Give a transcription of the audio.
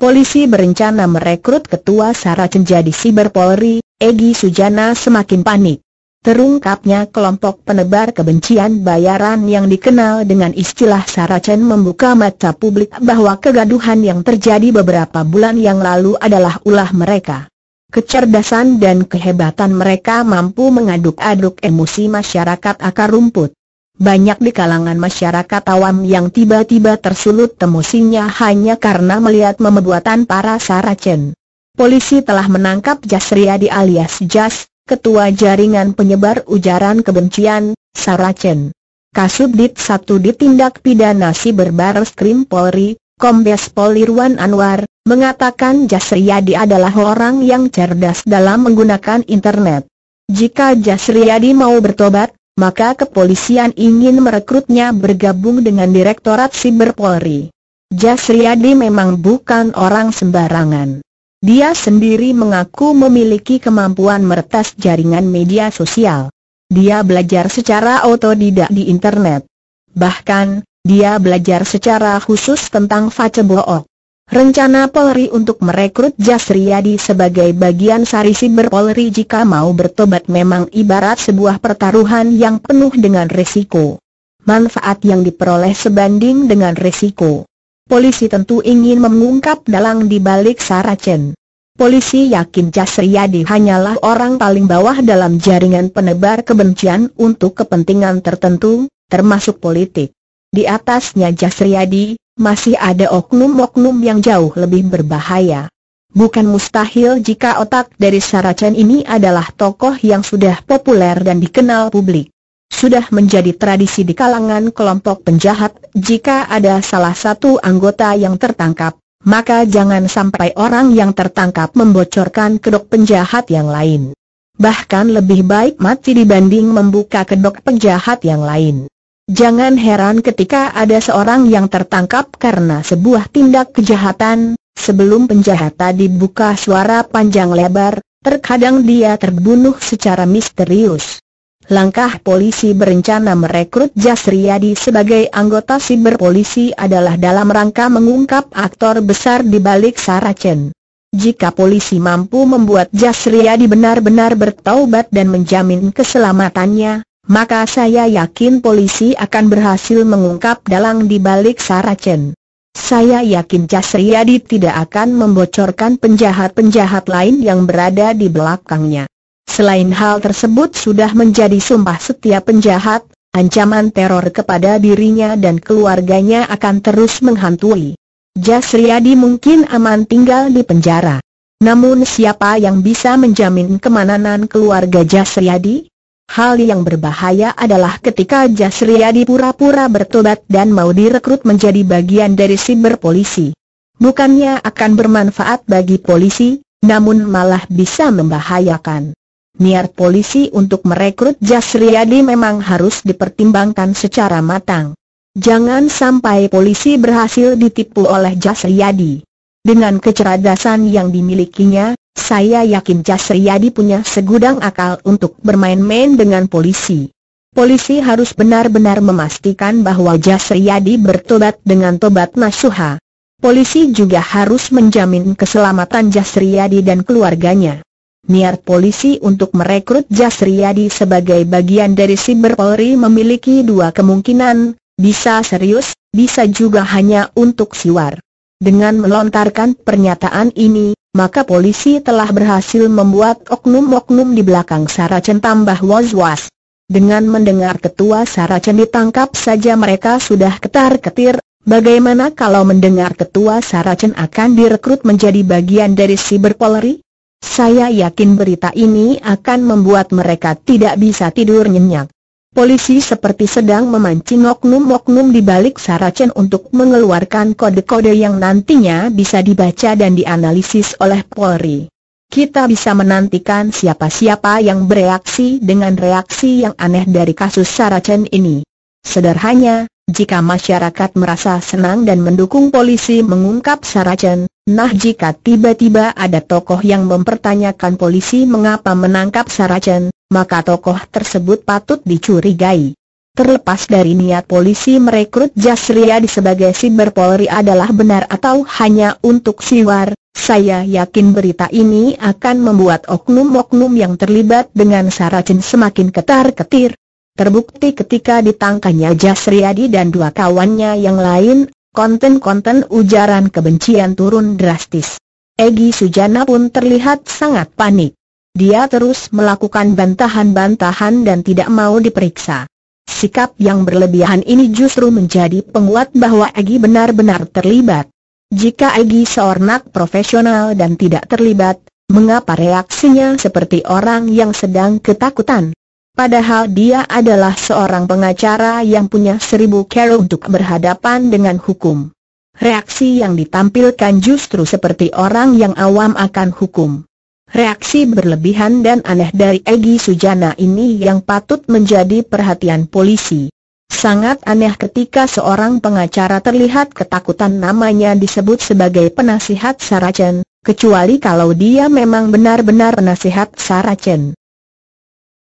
polisi berencana merekrut ketua Saracen jadi siber Polri. Egy Sujana semakin panik. Terungkapnya kelompok penebar kebencian bayaran yang dikenal dengan istilah Saracen membuka mata publik bahwa kegaduhan yang terjadi beberapa bulan yang lalu adalah ulah mereka. Kecerdasan dan kehebatan mereka mampu mengaduk-aduk emosi masyarakat akar rumput. Banyak di kalangan masyarakat awam yang tiba-tiba tersulut emosinya hanya karena melihat pembuatan para Saracen. Polisi telah menangkap Jas Riyadi alias Jas, ketua jaringan penyebar ujaran kebencian, Saracen. Kasubdit 1 Ditindak Pidana Siber Barreskrim Polri, Kombes Pol Irwan Anwar, mengatakan Jas Riyadi adalah orang yang cerdas dalam menggunakan internet. Jika Jas Riyadi mau bertobat, maka kepolisian ingin merekrutnya bergabung dengan Direktorat Siber Polri. Jas Riyadi memang bukan orang sembarangan. Dia sendiri mengaku memiliki kemampuan meretas jaringan media sosial. Dia belajar secara otodidak di internet. Bahkan, dia belajar secara khusus tentang Facebook. Rencana Polri untuk merekrut Jas Riyadi sebagai bagian sari siber Polri jika mau bertobat memang ibarat sebuah pertaruhan yang penuh dengan risiko. Manfaat yang diperoleh sebanding dengan risiko. Polisi tentu ingin mengungkap dalang di balik Saracen. Polisi yakin Jas Riyadi hanyalah orang paling bawah dalam jaringan penebar kebencian untuk kepentingan tertentu, termasuk politik. Di atasnya Jas Riyadi, masih ada oknum-oknum yang jauh lebih berbahaya. Bukan mustahil jika otak dari Saracen ini adalah tokoh yang sudah populer dan dikenal publik. Sudah menjadi tradisi di kalangan kelompok penjahat, jika ada salah satu anggota yang tertangkap, maka jangan sampai orang yang tertangkap membocorkan kedok penjahat yang lain. Bahkan lebih baik mati dibanding membuka kedok penjahat yang lain. Jangan heran ketika ada seorang yang tertangkap karena sebuah tindak kejahatan, sebelum penjahat tadi buka suara panjang lebar, terkadang dia terbunuh secara misterius. Langkah polisi berencana merekrut Jas Riyadi sebagai anggota siber polisi adalah dalam rangka mengungkap aktor besar di balik Saracen. Jika polisi mampu membuat Jas Riyadi benar-benar bertaubat dan menjamin keselamatannya, maka saya yakin polisi akan berhasil mengungkap dalang di balik Saracen. Saya yakin Jas Riyadi tidak akan membocorkan penjahat-penjahat lain yang berada di belakangnya. Selain hal tersebut sudah menjadi sumpah setiap penjahat, ancaman teror kepada dirinya dan keluarganya akan terus menghantui. Jas Riyadi mungkin aman tinggal di penjara. Namun siapa yang bisa menjamin keamanan keluarga Jas Riyadi? Hal yang berbahaya adalah ketika Jas Riyadi pura-pura bertobat dan mau direkrut menjadi bagian dari siber polisi. Bukannya akan bermanfaat bagi polisi, namun malah bisa membahayakan. Niat polisi untuk merekrut Jas Riyadi memang harus dipertimbangkan secara matang. Jangan sampai polisi berhasil ditipu oleh Jas Riyadi. Dengan kecerdasan yang dimilikinya, saya yakin Jas Riyadi punya segudang akal untuk bermain-main dengan polisi. Polisi harus benar-benar memastikan bahwa Jas Riyadi bertobat dengan tobat nasuha. Polisi juga harus menjamin keselamatan Jas Riyadi dan keluarganya. Niat polisi untuk merekrut Jas Riyadi sebagai bagian dari siber Polri memiliki dua kemungkinan, bisa serius, bisa juga hanya untuk siwar. Dengan melontarkan pernyataan ini, maka polisi telah berhasil membuat oknum-oknum di belakang Saracen tambah was-was. Dengan mendengar ketua Saracen ditangkap saja mereka sudah ketar-ketir, bagaimana kalau mendengar ketua Saracen akan direkrut menjadi bagian dari siber Polri? Saya yakin berita ini akan membuat mereka tidak bisa tidur nyenyak. Polisi seperti sedang memancing oknum-oknum di balik Saracen untuk mengeluarkan kode-kode yang nantinya bisa dibaca dan dianalisis oleh Polri. Kita bisa menantikan siapa-siapa yang bereaksi dengan reaksi yang aneh dari kasus Saracen ini. Sederhana, jika masyarakat merasa senang dan mendukung polisi mengungkap Saracen, nah jika tiba-tiba ada tokoh yang mempertanyakan polisi mengapa menangkap Saracen, maka tokoh tersebut patut dicurigai. Terlepas dari niat polisi merekrut Jasriyadi sebagai siber Polri adalah benar atau hanya untuk siwar, saya yakin berita ini akan membuat oknum-oknum yang terlibat dengan Saracen semakin ketar-ketir. Terbukti ketika ditangkapnya Jasriyadi dan dua kawannya yang lain, konten-konten ujaran kebencian turun drastis. Egy Sujana pun terlihat sangat panik. Dia terus melakukan bantahan-bantahan dan tidak mau diperiksa. Sikap yang berlebihan ini justru menjadi penguat bahwa Egy benar-benar terlibat. Jika Egy seorang profesional dan tidak terlibat, mengapa reaksinya seperti orang yang sedang ketakutan? Padahal dia adalah seorang pengacara yang punya 1000 cara untuk berhadapan dengan hukum. Reaksi yang ditampilkan justru seperti orang yang awam akan hukum. Reaksi berlebihan dan aneh dari Egy Sujana ini yang patut menjadi perhatian polisi. Sangat aneh ketika seorang pengacara terlihat ketakutan namanya disebut sebagai penasihat Saracen, kecuali kalau dia memang benar-benar penasihat Saracen.